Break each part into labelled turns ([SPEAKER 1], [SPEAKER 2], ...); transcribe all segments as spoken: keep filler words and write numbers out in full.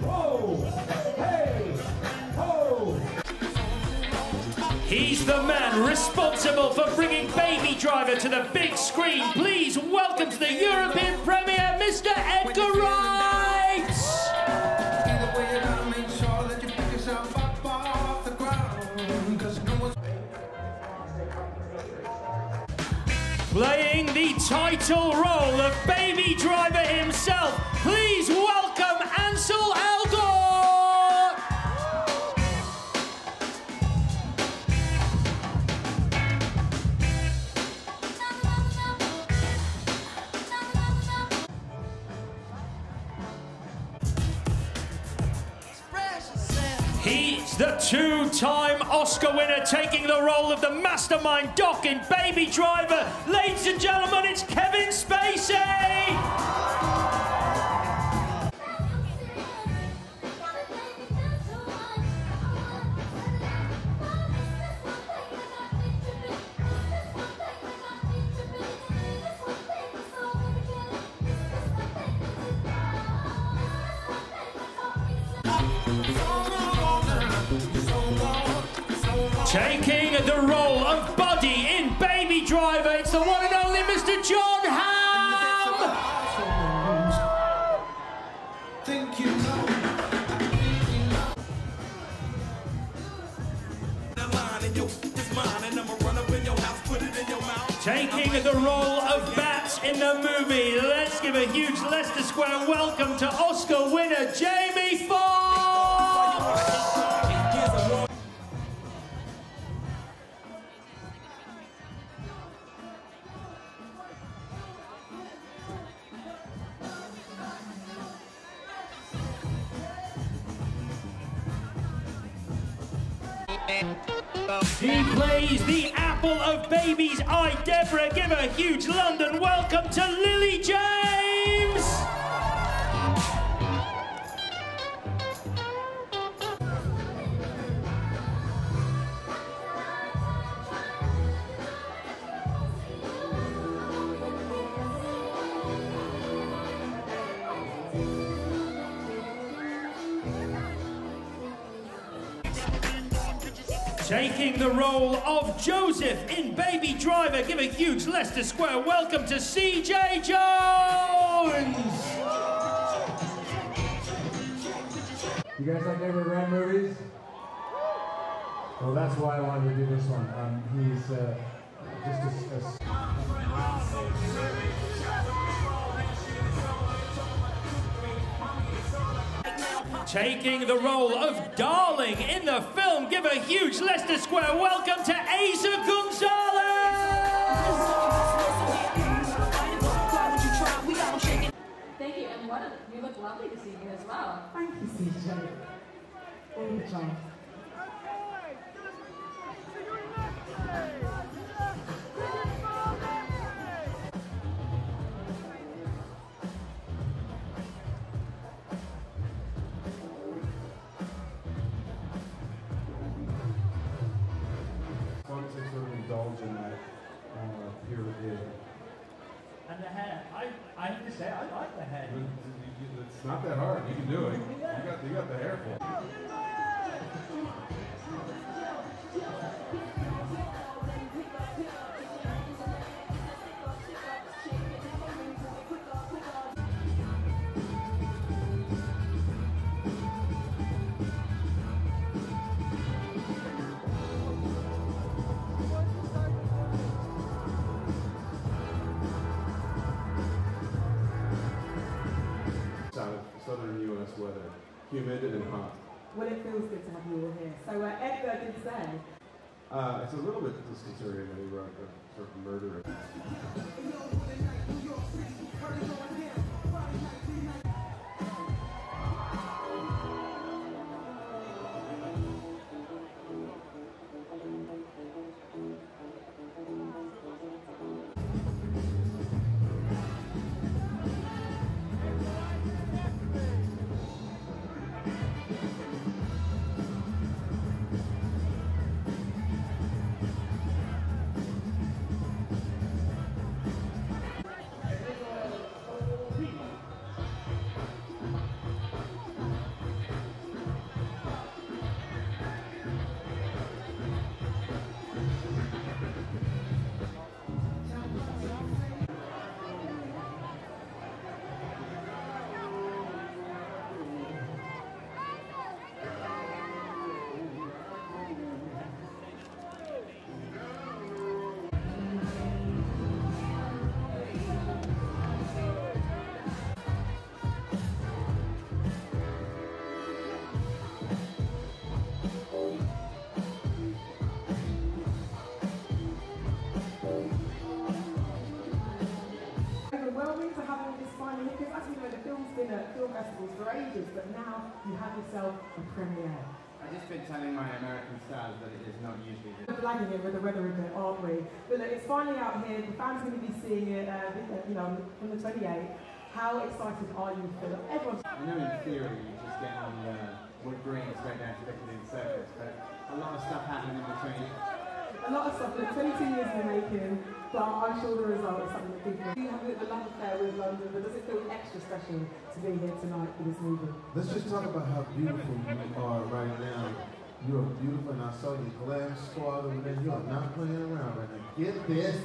[SPEAKER 1] Whoa! Hey! Ho!
[SPEAKER 2] He's the man responsible for bringing Baby Driver to the big screen. Please welcome to the European premiere, Mister Edgar Wright! Playing the title role of Baby Driver himself, please welcome Ansel Elgort! He's the two-time Oscar winner taking the role of the mastermind Doc in Baby Driver. Ladies and gentlemen, it's Kevin Spacey! Taking the role of Buddy in Baby Driver, it's the one and only Mister Jon Hamm! Think you know. Taking the role of Bats in the movie, let's give a huge Leicester Square welcome to Oscar winner Jamie Foxx! He plays the apple of Baby's eye, Deborah. Give a huge London welcome to Lily James! Taking the role of Joseph in Baby Driver, give a huge Leicester Square welcome to C J Jones!
[SPEAKER 1] You guys like Edgar Wright movies? Well, that's why I wanted to do this one. Um, he's uh, just a, a
[SPEAKER 2] Taking the role of Darling in the film, give a huge Leicester Square welcome to Eiza Gonzalez!
[SPEAKER 3] Thank you, and what a, you look lovely this evening as well.
[SPEAKER 4] Thank you, C J. All the time.
[SPEAKER 1] indulge in that uh, period.
[SPEAKER 2] And the hair, I, I have to say, I like the hair.
[SPEAKER 1] It's not that hard. You can do it. You got, you got the hair for it. Southern U S weather, humid and hot.
[SPEAKER 4] Well, it feels good to have you all here. So uh, Edgar did say.
[SPEAKER 1] Uh, it's a little bit disconcerting that he wrote a sort of murder.
[SPEAKER 4] for ages, but now you have yourself a premiere.
[SPEAKER 5] I've just been telling my American stars that it is not usually this.
[SPEAKER 4] We're blagging it with the weather a bit, aren't we? But look, it's finally out here. The fans are going to be seeing it, uh, you know, from the twenty-eighth. How excited are you for it? Everyone's.
[SPEAKER 5] I know in theory you just get on the wood green straight down to Piccadilly Circus, but a lot of stuff happened in between.
[SPEAKER 4] A lot of stuff. Look, twenty-two years in the making, but I'm sure the result is something that people. You have a bit of a love affair with London, but does it feel extra special to be here tonight for this movie?
[SPEAKER 6] Let's just talk about how beautiful you are right now. You are beautiful, and I saw your glam squad over there. You are not playing around right now. Get this.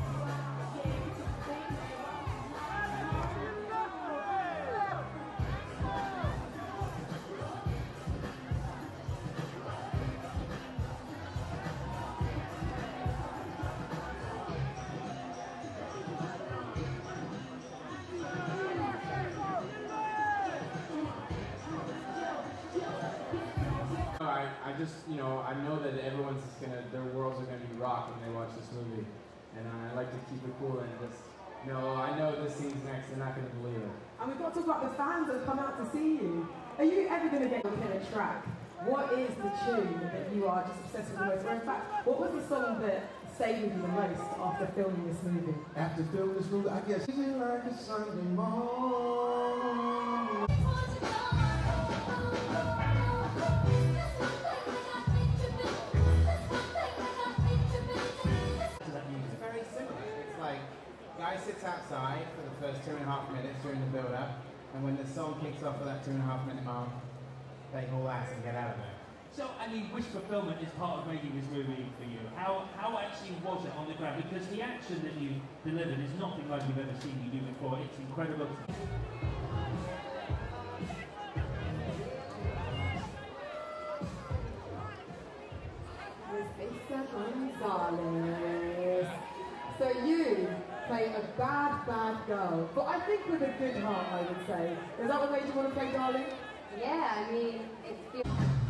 [SPEAKER 5] I, I just, you know, I know that everyone's just gonna, their worlds are gonna be rocked when they watch this movie. And I like to keep it cool and just, you know, I know this scene's next, they're not gonna believe it.
[SPEAKER 4] And we've got to talk about the fans that have come out to see you. Are you ever going to get within a track? What is the tune that you are just obsessed with the most? Or in fact, what was the song that stayed with you the most after filming this movie?
[SPEAKER 6] After filming this movie, I guess it's like a Sunday morning.
[SPEAKER 5] It's very simple. It's like, guy sits outside for the first two and a half minutes during the build-up, and when the song kicks off for that two and a half minute mark, they haul ass and get out of there.
[SPEAKER 2] So, I mean, which fulfillment is part of making this movie for you? How how actually was it on the ground? Because the action that you delivered is nothing like you've ever seen you do before. It's incredible.
[SPEAKER 4] Eiza Gonzalez. So you play a bad, bad girl, but I think with a good heart, I would say. Is that what made you want to play darling?
[SPEAKER 3] Yeah, I mean, it feels...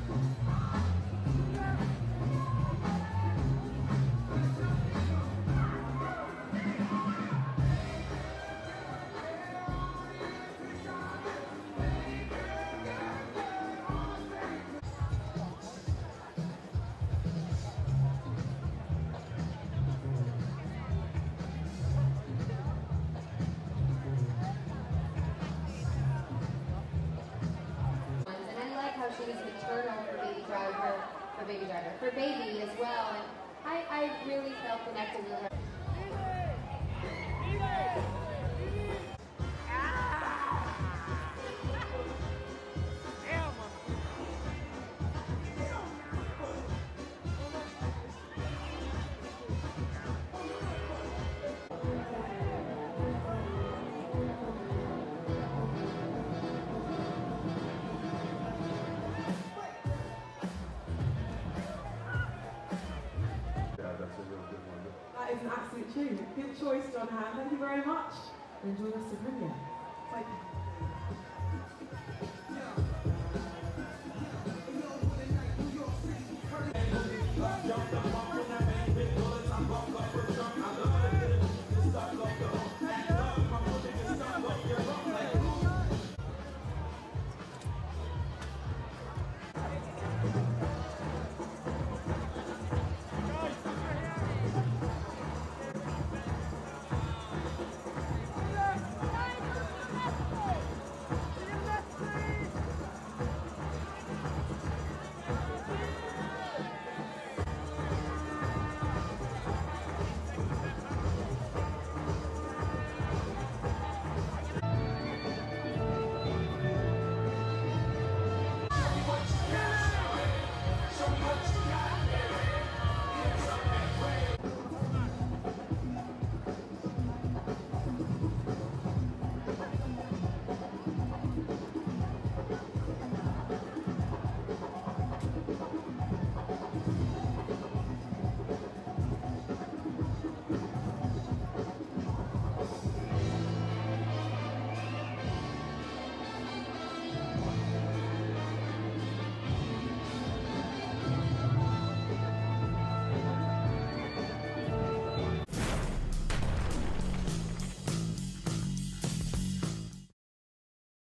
[SPEAKER 3] She was maternal for Baby Driver, for Baby Driver, for Baby as well, and I, I really felt connected with her.
[SPEAKER 4] That is an absolute tune. Good choice, Jon Hamm. Thank you very much. Enjoy the rest of the premiere.